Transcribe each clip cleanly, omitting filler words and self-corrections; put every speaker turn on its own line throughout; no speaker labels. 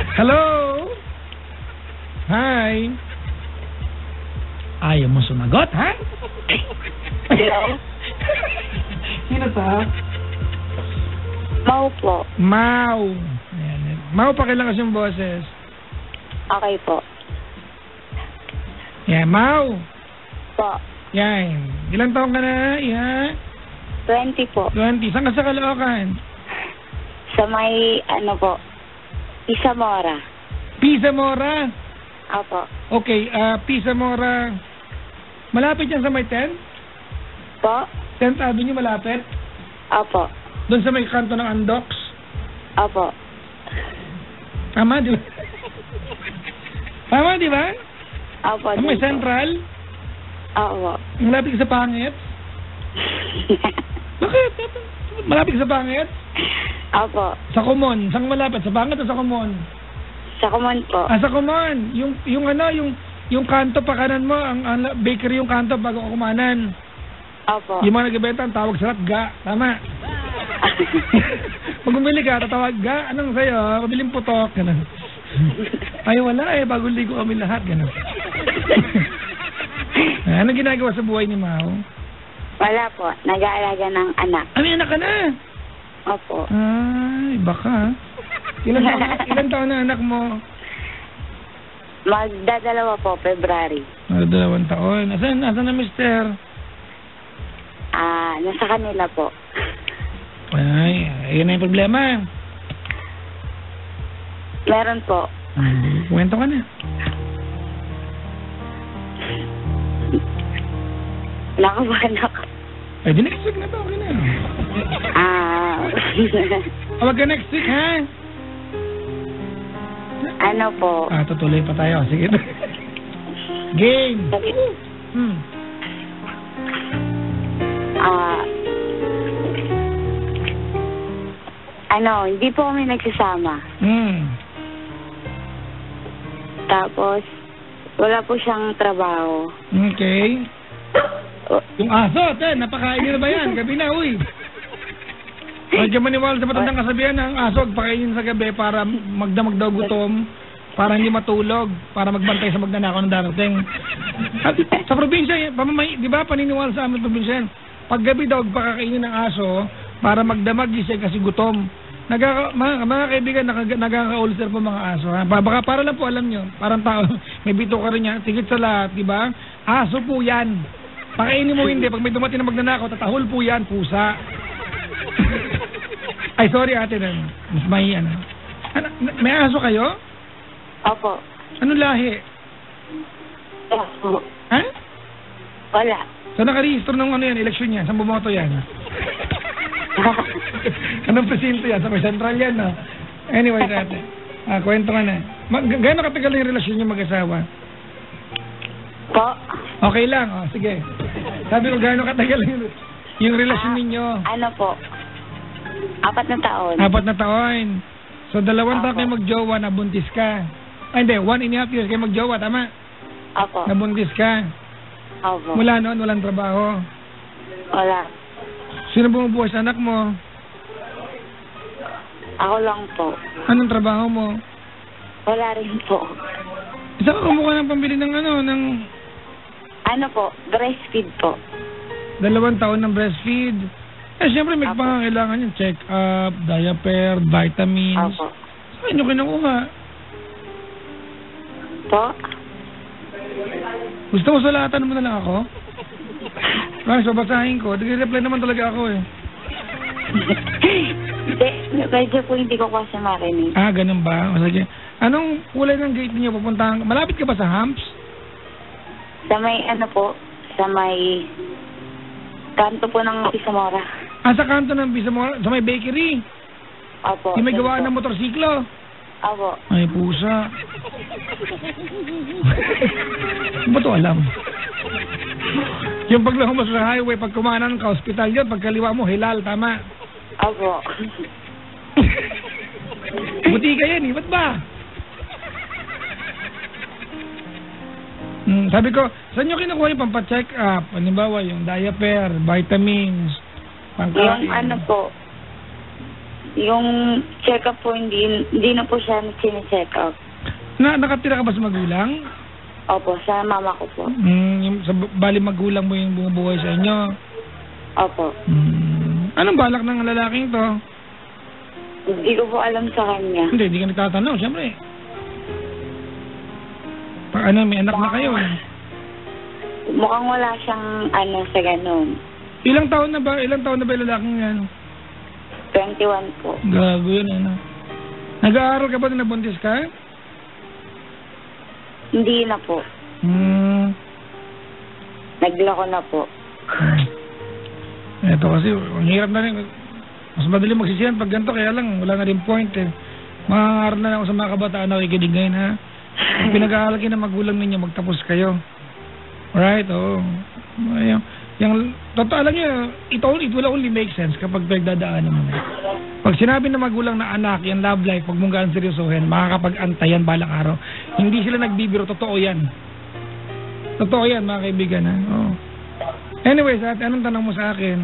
Hello? Hi? Ayaw mo sumagot, ha?
Hello?
Sino to?
Mau po.
Mau. Ayan. Mau, pakilakas yung boses.
Okay po.
Yan, Mau.
Po.
Yan. Ilang taong ka na? Yan.
20 po.
20. Saan ka sa Caloocan?
Sa may, po, Isamora.
Pisa Mora.
Opo.
Okay, Pisa Mora. Malapit yan sa may 10?
Po?
10th Avenue, malapit?
Opo.
Doon sa may kanto ng Andox?
Opo.
Tama, di ba? Tama, di ba?
Opo.
Sa may
dun po.
Central?
Opo.
Malapit ka sa Pangit? Bakit? Malapit ka sa Pangit?
Opo.
Sa Kumon. Saan malapit? Sa Pangit o sa Kumon?
Sa Kumon po.
Sa Kumon. Yung kanto pa kanan mo, ang bakery yung kanto bago kumanan.
Opo.
Yung mga nagbebenta, ang tawag sa ga. Tama. Pag bumili ka, tatawag ga. Anong sa'yo? Pabiling putok. Ganun. Ay, wala eh. Bagong ligo kami lahat. Ganun. Anong ginagawa sa buhay ni Mau?
Wala po. Nag-aalaga ng anak.
May anak ka na?
Opo.
Ay, baka. Ilan taon na anak mo?
Magdadalawa po, February.
2 taon. Asan na mister?
Nasa kanila po.
Ay, ayun na yung problema.
Meron po.
Kwento ka na.
Nakabahan ako.
Ay, di next week na to. Okay na. Huwag ka next week, ha?
Ano po?
Tutuloy pa tayo. Sige. Game.
Hindi po kami nagsasama. Tapos, wala po siyang trabaho.
Okay. Yung aso, napakain niyo na ba yan? Gabi na, uy. Huwag ka maniwala sa matandang kasabihan na ang aso, pakainin sa gabi para magdamag daw gutom, para hindi matulog, para magbantay sa magnanakaw ng darating. At sa probinsya, di ba paniniwala sa amin probinsya yan? Pag gabi daw, pakakainin ng aso para magdamag gising kasi gutom. Mga kaibigan, nagkaka-ulcer po mga aso. Ha? Baka para lang po alam nyo, parang tao, may bito ka rin yan, tigit sa lahat, di ba? Aso po yan. Pakainin mo hindi, pag may dumating na magnanakaw, tatahol po yan, pusa. Ay, sorry ate, may may aso kayo?
Opo.
Anong lahi?
Opo.
Ha?
Wala.
So nakarehistro ng eleksyon yan? Saan bumoto yan? Anong presinto yan? Sa may Central yan, no? Anyway, ate. Kwento ka na. Gano'n katagal yung relasyon niyo mag-asawa?
Po?
Okay lang, sige. Sabi ko, gano'n katagal yung relasyon ninyo?
Ano po? 4 na taon.
4 na taon. So, 2 taon kayo magjowa, nabuntis ka. Ay, hindi, 1.5 years kayo magjowa, tama?
Opo.
Nabuntis ka.
Opo.
Mula noon, walang trabaho.
Wala.
Sino bumubuhay sa anak mo?
Ako lang po.
Anong trabaho mo?
Wala rin po.
Isa ka kumukha ng pambili ng
Ano po? Breastfeed po.
2 taon ng breastfeed. Siyempre may pangangailangan yung check-up, diaper, vitamins.
Opo.
Saan nyo kinukuha?
Po?
Gusto mo salatan mo na lang ako? Kasi babasahin ko. Nag-reply naman talaga ako eh.
Medyo po hindi ko kasi marinig.
Ganun ba? Sige. Anong kulay ng gate niyo pupuntahan? Malapit ka ba sa Hamps?
Sa may sa may kanto po ng Isamora.
Sa kanto ng Bisamora? Sa may bakery?
Opo.
Yung may gawaan ng motorsiklo?
Opo.
Ay, pusa. Ano ba ito alam? Yung paglahong mo sa highway, pag kumanan ka, hospital yun, pag kaliwa mo, Hilal, tama?
Opo.
Buti ka yan eh, ba't ba? Sabi ko, saan nyo kinukuha yung pampacheck up? Halimbawa, yung diaper, vitamins, pangkain.
Yung po, Yung check-up po, hindi na po siya sine-check up.
Nakatira ka ba sa magulang?
Opo, sa mama ko po.
Bali magulang mo yung bumubuhay sa inyo?
Opo.
Anong balak ng lalaking to?
Hindi ko po alam sa kanya.
Hindi ka nagtatanong, siyempre. May anak na kayo.
Mukhang wala siyang sa ganun.
Ilang taon na ba yung lalaking yan?
21 po.
Gago yun, Nag-aaral ka ba na nabuntis ka?
Hindi na po. Naglako na po.
Ito kasi, ang hirap na rin. Mas madali magsisiyan pag ganito, kaya lang, wala na rin point Mangangaral na ako sa mga kabataan na kikinig ngayon, ha? Kung pinag-aaral kayo ng magulang ninyo, magtapos kayo. Alright, oo. Yung totoo, alam nyo, it will only make sense kapag pinagdadaanan mo. Pag sinabi ng magulang na anak, yan love life, pag mong gaan seryosohin, makakapag-antayan balang araw. Hindi sila nagbibiro, totoo yan. Totoo yan, mga kaibigan, ha? Oo. Anyways, ate, anong tanong mo sa akin?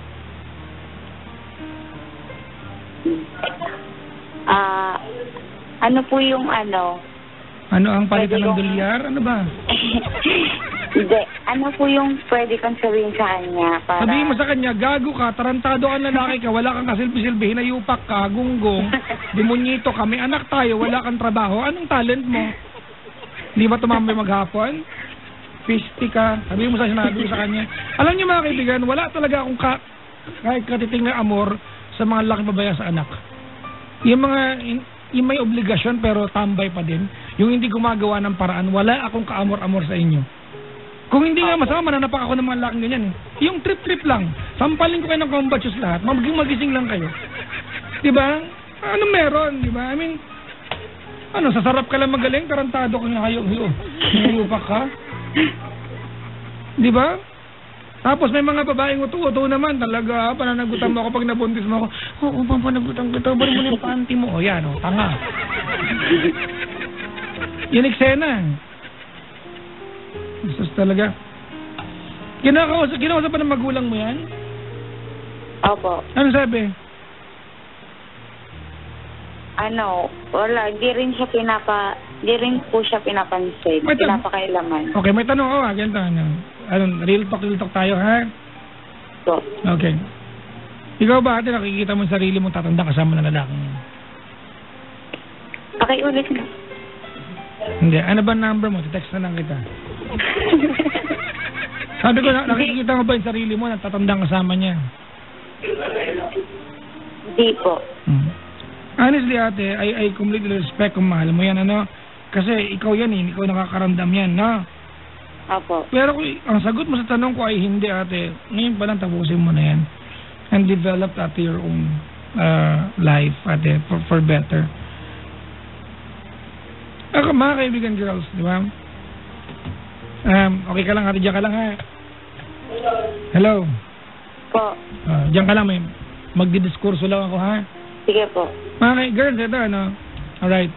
Ano po yung
Ano ang palitan ng dolyar? Ano ba?
Hindi. Ano po yung pwede kang sabihin sa kanya? Para...
Sabihin mo sa kanya, gago ka, tarantado ka, lalaki ka, wala kang kasilbi-silbi, hinayupak ka, gunggong, demonito ka, may anak tayo, wala kang trabaho, anong talent mo? Hindi ba tumambay maghapon? Fisty ka, sabihin mo sa kanya. Alam niyo mga kaibigan, wala talaga akong kahit katiting na amor sa mga laki babayan sa anak. Yung may obligasyon pero tambay pa din, yung hindi gumagawa ng paraan, wala akong kaamor-amor sa inyo. Kung hindi nga masama, mananapak ako ng mga laking ganyan. Yung trip-trip lang. Sampalin ko kayo ng combat shoes lahat. Magising lang kayo. Diba? Ano meron? Diba? I mean, sasarap ka lang magaling, tarantado kang hayupak ka. Diba? Tapos may mga babaeng uto-uto naman talaga. Pananagutan mo ako pag nabuntis mo ako. Oo, panagutan kita. Balik mo na yung panty mo. O yan, tanga. Yan eksena. Jesus talaga. Kinakausap pa ng magulang mo yan?
Opo.
Ano sabi?
Wala. Di rin po siya pinapansin. Pinapakailaman.
Okay, may tanong ako. Ganito, real talk tayo, ha?
So.
Okay. Ikaw ba, ate, nakikita mo yung sarili mong tatanda kasama ng lalaki?
Okay, ulit na.
Hindi. Ano ba number mo? Text na lang kita. Sabi ko, nakikita mo ba yung sarili mo na tatandang kasama niya?
Hindi po.
Honestly, ate, I completely respect kung mahal mo yan, Kasi ikaw yan, ikaw nakakaramdam yan,
Apo.
Pero ang sagot mo sa tanong ko ay hindi, ate. Ngayon pa lang tapusin mo na yan. And develop at your own life, ate, for better. Ako, mga kaibigan girls, di ba? Okay ka lang, ate, diyan ka lang, ha? Hello?
Po.
Diyan ka lang, magdidiskurso lang ako, ha?
Sige po.
Mga girls, ito, alright.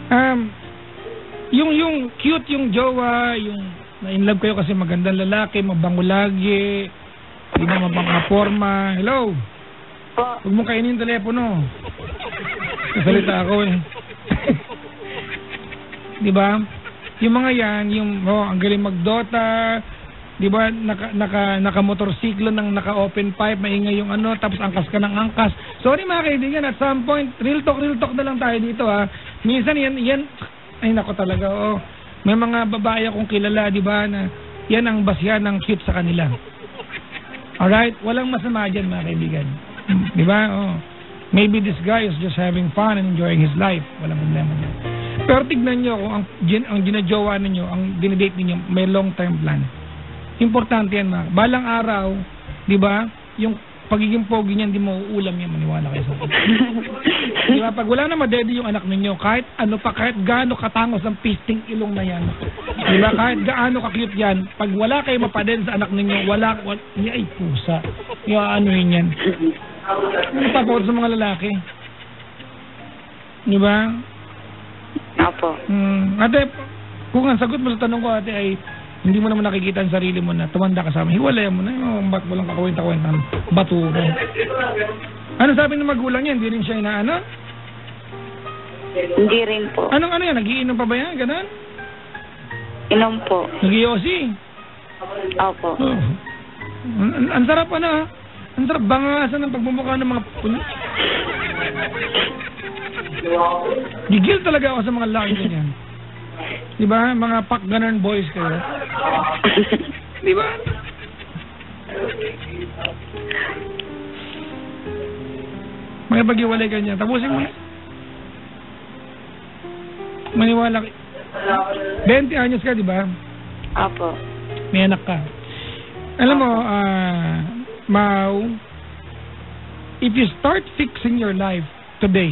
Yung cute yung jowa, yung na-inlove kayo kasi magandang lalaki, mabango lagi, hindi na mabang forma. Hello?
Po.
Huwag mong kainin yung telepono. Sasalita ako, Di ba? Yung mga yan, ang galing mag-Dota, di ba, naka-motorsiklo ng naka-open pipe, maingay yung tapos angkas ka ng angkas. Sorry mga kaibigan, at some point, real talk na lang tayo dito, ha. Minsan yan, ay nako talaga, may mga babae akong kilala, di ba, na yan ang basya ng cute sa kanila. Alright? Walang masama dyan, mga kaibigan. Di ba? Maybe this guy is just having fun and enjoying his life. Walang problema dyan. Pero tignan nyo kung ang ginajowa ninyo, ang dinidate ninyo, may long-term plan. Importante yan, mga. Balang araw, di ba, yung pagiging pogi niyan, di mo uulam yan, maniwala kayo sa akin. Di ba, pag wala na madede yung anak ninyo, kahit gaano katangos ang pisting ilong na yan, di ba, kahit gaano ka-cute yan, pag wala kayo mapaden sa anak ninyo, ay pusa, yung anuhin yan. Napapakot sa mga lalaki. Di ba?
Apo.
Ate, kung ang sagot mo sa tanong ko, ate, ay Hindi mo naman nakikita ang sarili mo na tumanda ka sa amin. Hiwalayan mo na. Ba't walang kakwenta-kwentan? Baturo. Ano sabi ng magulang niya? Hindi rin siya inaano?
Hindi rin po.
Anong yan? Nagiinom pa ba yan? Ganon?
Inom po.
Nag-iossi?
Opo.
Oh. Ang sarap ang sarap bangasan ng pagmumukha ng mga gigil talaga ako sa mga laki ganyan. Diba? Mga pack-gunner boys kayo. Diba? Mga pag-iwalay ganyan. Tapusin mo na. Maniwala ka. 20 anyos ka, diba?
Opo.
May anak ka. Alam mo, Mau, if you start fixing your life today,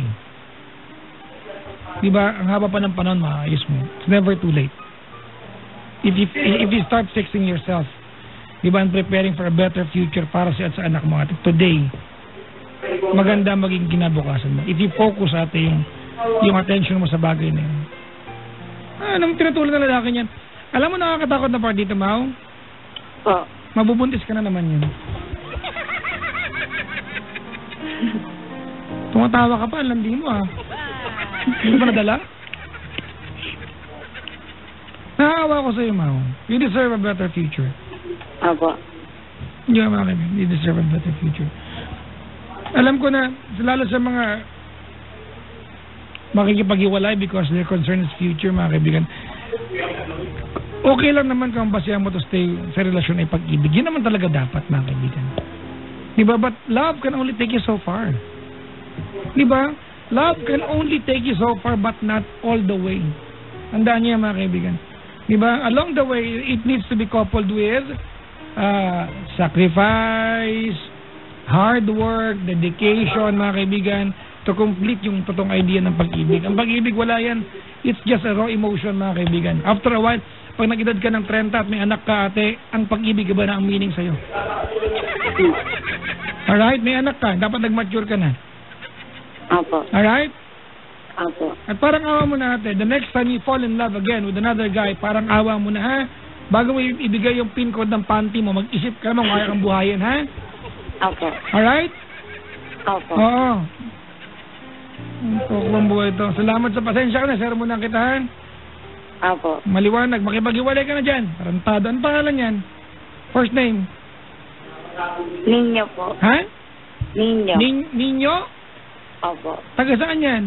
di ba, ang haba pa ng panahon, maayos mo. It's never too late. If you start fixing yourself, di ba, and preparing for a better future para sa anak mo, today, maganda maging kinabukasan mo. If you focus yung attention mo sa bagay na yun. Anong tinutulong na lalaki niyan? Alam mo, nakakatakot na part dito, Mau?
Po.
Mabubuntis ka na naman yun. Tumatawa ka pa, ang landi mo Hindi ba nadala? Naawa ko sa'yo, Mau. You deserve a better future.
Opo.
Hindi ba mga kaibigan? You deserve a better future. Alam ko na, lalo sa mga makikipag-iwalay because their concern is future, mga kaibigan. Okay lang naman kung basihan mo to stay sa relasyon ay pag-ibig. Yun naman talaga dapat, mga kaibigan. Diba? But love can only take you so far. Diba? Love can only take you so far but not all the way. Tandaan niya, mga kaibigan. Diba? Along the way, it needs to be coupled with sacrifice, hard work, dedication, mga kaibigan, to complete yung totoong idea ng pag-ibig. Ang pag-ibig, wala yan. It's just a raw emotion, mga kaibigan. After a while, pag nag-edad ka ng 30 at may anak ka, ate, ang pag-ibig ba na ang meaning sa'yo? Alright? May anak ka, dapat nag-mature ka na.
Opo.
Alright?
Opo.
At parang awa mo na, ate, the next time you fall in love again with another guy, parang awa mo na, ha? Bago mo ibigay yung pin code ng panty mo, mag-isip ka naman kaya kang buhayin, ha?
Opo.
Alright?
Opo.
Oo. Ang buhay ito. Salamat sa pasensya ka na, sir, muna kita, ha?
Opo.
Maliwanag, makipag-iwalay ka na dyan. Tarantado. Ang pangalan yan? First name?
Ninyo po.
Ha?
Ninyo.
Ninyo?
Opo.
Taga saan yan?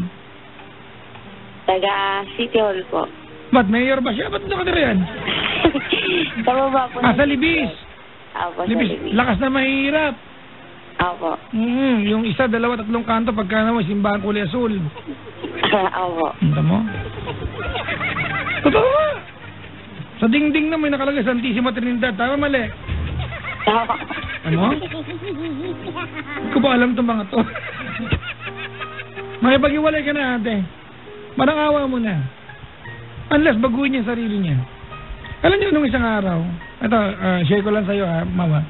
Taga City Hall po.
Ba't mayor ba siya? Ba't nakatira yan?
Sa baba po.
Sa Libis.
Opo,
Libis.
sa Libis.
Lakas na mahirap.
Opo.
Yung isa, dalawa, tatlong kanto, pagka naman, simbahan kulay asul.
Opo.
Hinta mo? Totoo ba? Sa dingding na may nakalagay Santissima Trinidad. Tama, mali?
Tama.
Ano? Hindi ko ba alam itong mga to? Makipag-iwalay ka na, ate. Manangawa mo na. Unless baguhin niya sarili niya. Alam niyo, nung isang araw, ito, share ko lang sa'yo, Mawa.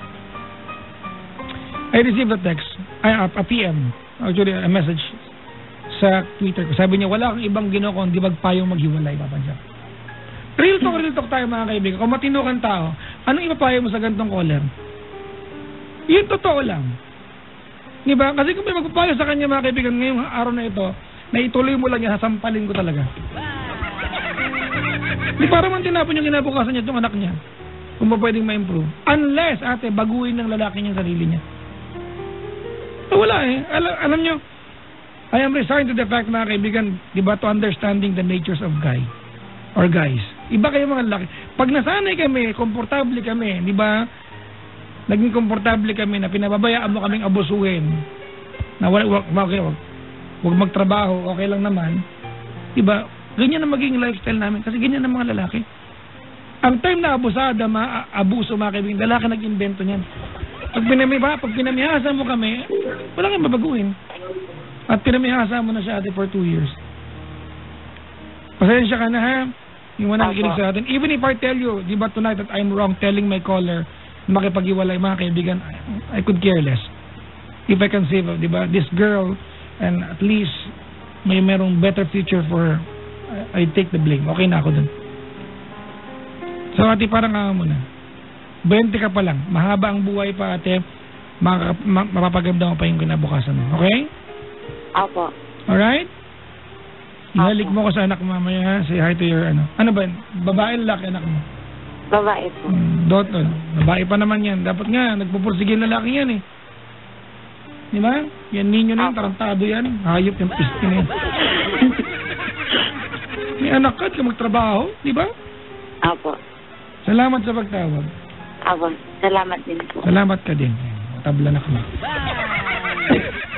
I received a text, a PM, actually a message sa Twitter ko. Sabi niya, wala kang ibang ginawa kundi magpayong maghiwalay, papansya. Real talk tayo, mga kaibigan. Kung matino kang tao, anong ipapayo mo sa gantong caller? Yun totoo lang. Diba? Kasi kung may magpapayo sa kanya, mga kaibigan, ngayong araw na ito, na ituloy mo lang yan, sasampalin ko talaga. Di para man tinapon yung kinabukasan niya itong anak niya. Kung ba pwedeng ma-improve. Unless, ate, baguhin ng lalaki niyang sarili niya. Wala eh. Alam nyo, I am resigned to the fact, mga kaibigan, di ba, to understanding the natures of guy or guys. Iba kayo mga lalaki. Pag nasanay kami, komportable kami, di ba, naging komportable kami na pinababayaan mo kaming abusuhin, na wag magtrabaho, okay lang naman, di ba, ganyan ang maging lifestyle namin kasi ganyan ang mga lalaki. Ang time na abusada, abuso, mga kaibigan, lalaki nag-invento niyan. Pag pinamihasa mo kami, wala kang babaguhin. At pinamihasa mo na siya ate for 2 years. Pasensya ka na, ha? Yung mga nakikinig sa atin. Even if I tell you, di ba tonight that I'm wrong telling my caller makipag-iwalay, mga kaibigan, I could care less. If I can save, di ba, this girl, and at least may merong better future for her, I take the blame. Okay na ako dun. So ate, parang mo na. 20 ka pa lang. Mahaba ang buhay pa ate. Mapapaganda mo pa yung kinabukasan mo. Okay?
Opo.
Alright? Ihalik mo ko sa anak mo mamaya. Say hi to your Ano ba? Babae lalaki anak mo?
Babae po.
Dotol. Babae pa naman yan. Dapat nga, nagpupursige lalaki yan eh. Di ba? Yan ninyo na yan. Tarantado yan. Hayop yung pisti na yan. May anak ka magtrabaho. Di ba?
Opo.
Salamat sa pagtawag.
Opo. Salamat din po.
Salamat ka din. Tabla na ka na.